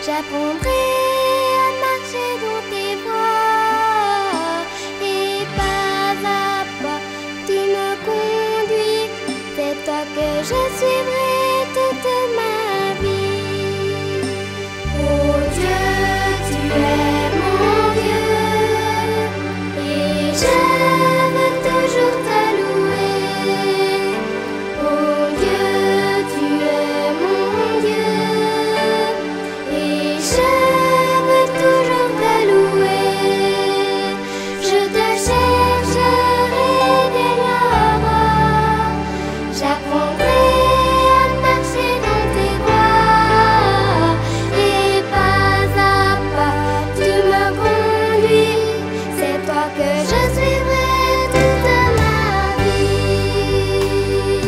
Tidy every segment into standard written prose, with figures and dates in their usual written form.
J'apprendrai à marcher dans tes voies et pas à pas tu me conduis. C'est toi que je suivrai toute ma vie. Oh Dieu, tu es mon Dieu et je veux toujours te louer. Oh Dieu, tu es mon Dieu et je veux toujours te louer. Je te chercherai dès l'aurore. J'apprendrai à marcher dans tes voies et pas à pas tu me conduis. C'est toi que je suivrai toute ma vie.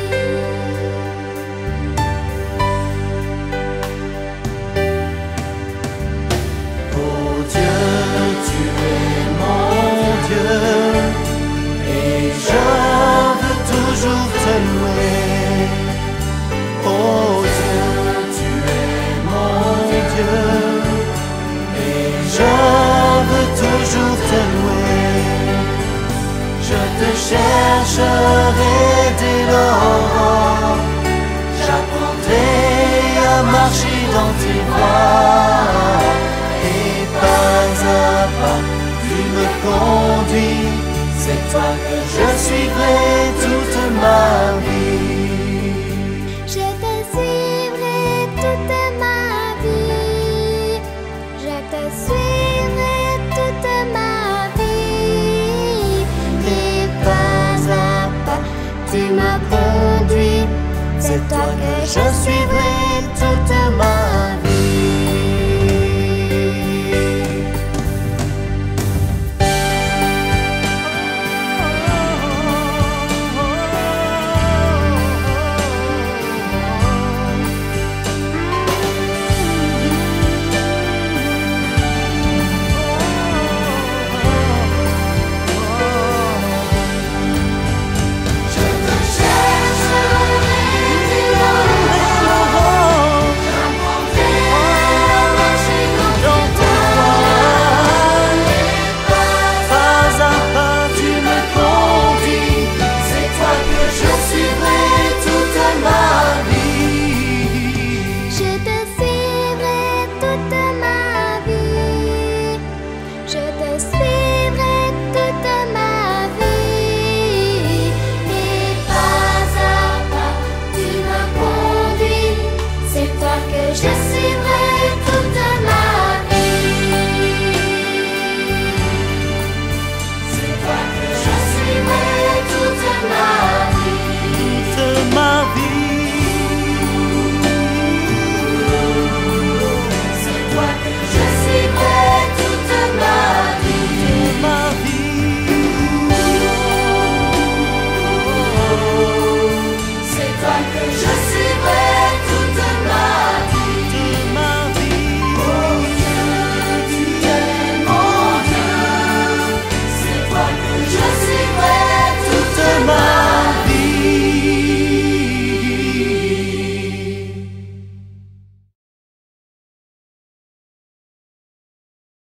Oh Dieu, tu es mon Dieu et je veux toujours te louer. Oh Dieu, tu es mon Dieu et je veux toujours te louer. Je te chercherai dès l'aurore. J'apprendrai à marcher dans tes voies et pas à pas tu me conduis. C'est toi que je suivrai toute ma vie.